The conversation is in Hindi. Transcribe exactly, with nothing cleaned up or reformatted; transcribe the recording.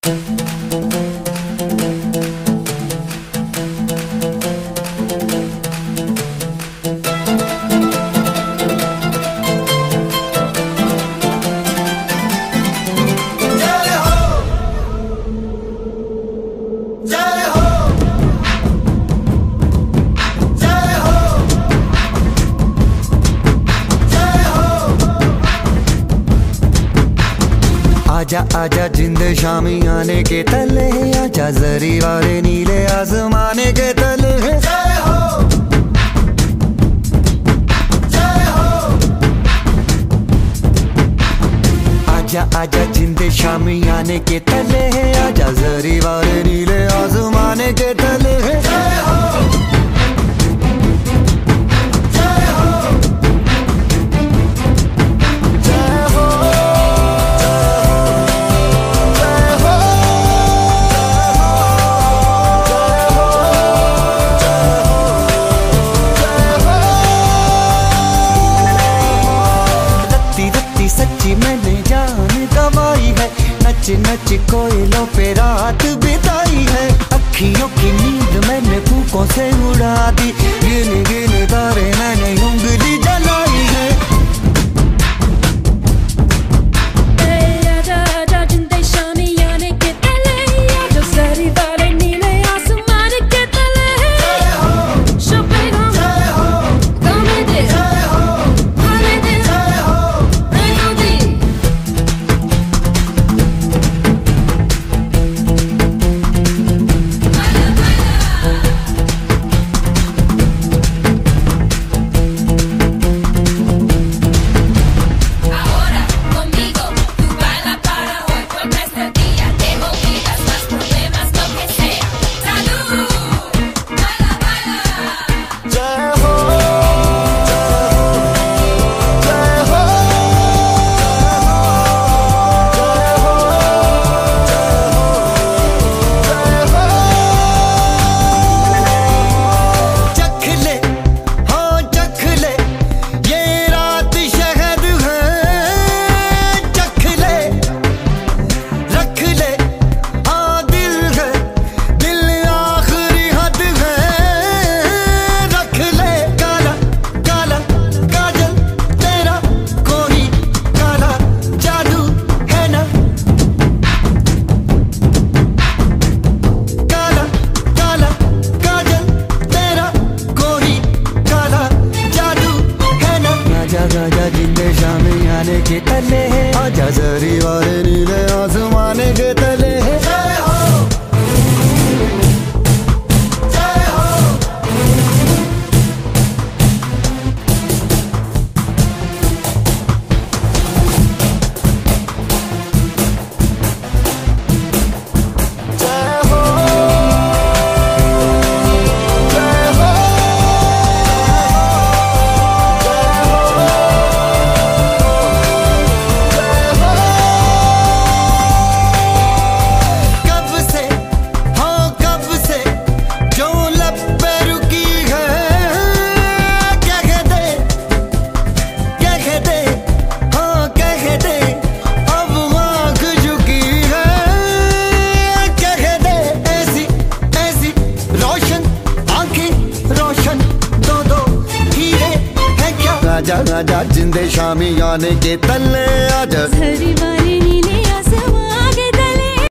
आजा आजा जिंद शामी आने के तले, आजा जरी वाले नीले आसमाने के तले। जय हो जय हो। आजा आजा जिंद शामी आने के तले, आजा जरी वाले नीले आसमाने के तले। जय हो सच्ची मैंने जान गवाई है, नच नच कोयलों पे रात बिताई है। अखियों की नींद मैंने फूकों से उड़ा दी, गिन गिन तारे मैंने उंगली जलाई है। आजा जिंद शामी आने के तले, आजा जरी वाले नीले आसमाने के तले। जय हो जय हो। आजा आजा जिंदे शामी आने के तले, आजा।